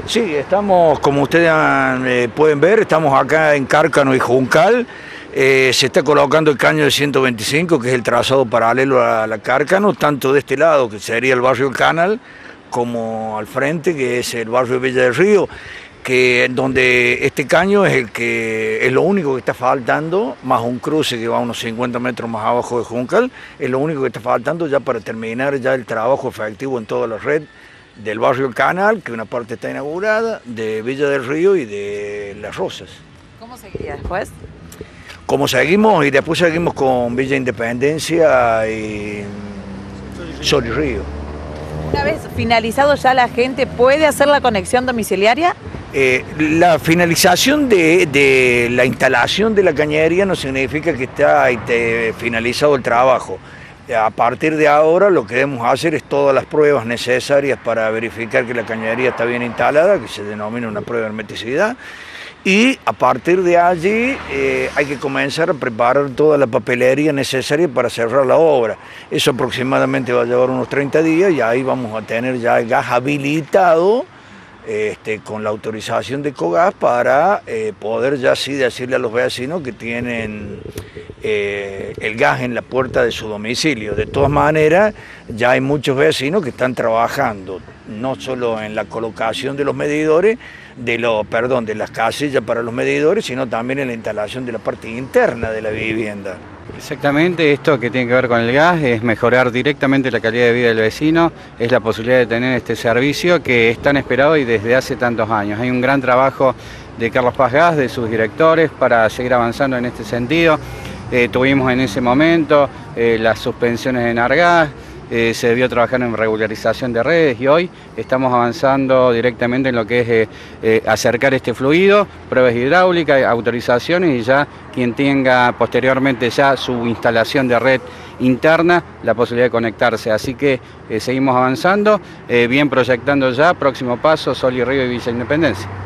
Sí, estamos, como ustedes pueden ver, estamos acá en Cárcano y Juncal. Se está colocando el caño de 125, que es el trazado paralelo a la Cárcano, tanto de este lado, que sería el barrio del Canal, como al frente, que es el barrio de Villa del Río, que donde este caño es lo único que está faltando, más un cruce que va unos 50 metros más abajo de Juncal, es lo único que está faltando ya para terminar ya el trabajo efectivo en toda la red del barrio del Canal, que una parte está inaugurada, de Villa del Río y de Las Rosas. ¿Cómo seguiría después? Como seguimos, y después seguimos con Villa Independencia y Sol y Río. Una vez finalizado ya, ¿la gente puede hacer la conexión domiciliaria? La finalización de la instalación de la cañería no significa que está finalizado el trabajo. A partir de ahora lo que debemos hacer es todas las pruebas necesarias para verificar que la cañería está bien instalada, que se denomina una prueba de hermeticidad, y a partir de allí hay que comenzar a preparar toda la papelería necesaria para cerrar la obra. Eso aproximadamente va a llevar unos 30 días y ahí vamos a tener ya el gas habilitado con la autorización de Cogas para poder ya sí decirle a los vecinos que tienen el gas en la puerta de su domicilio. De todas maneras, ya hay muchos vecinos que están trabajando, no solo en la colocación de los medidores, de las casillas para los medidores, sino también en la instalación de la parte interna de la vivienda. Exactamente, esto que tiene que ver con el gas es mejorar directamente la calidad de vida del vecino, es la posibilidad de tener este servicio que es tan esperado y desde hace tantos años. Hay un gran trabajo de Carlos Paz Gas, de sus directores, para seguir avanzando en este sentido. Tuvimos en ese momento las suspensiones de Enargas, se debió trabajar en regularización de redes y hoy estamos avanzando directamente en lo que es acercar este fluido, pruebas hidráulicas, autorizaciones y ya quien tenga posteriormente ya su instalación de red interna, la posibilidad de conectarse. Así que seguimos avanzando, bien proyectando ya, próximo paso, Sol y Río y Villa Independencia.